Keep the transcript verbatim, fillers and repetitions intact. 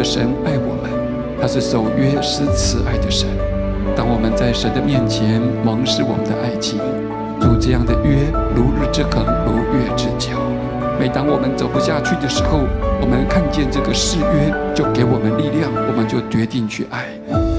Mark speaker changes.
Speaker 1: 的神爱我们，他是守约施慈爱的神。当我们在神的面前蒙视我们的爱情，主这样的约如日之恒，如月之久。每当我们走不下去的时候，我们看见这个誓约，就给我们力量，我们就决定去爱。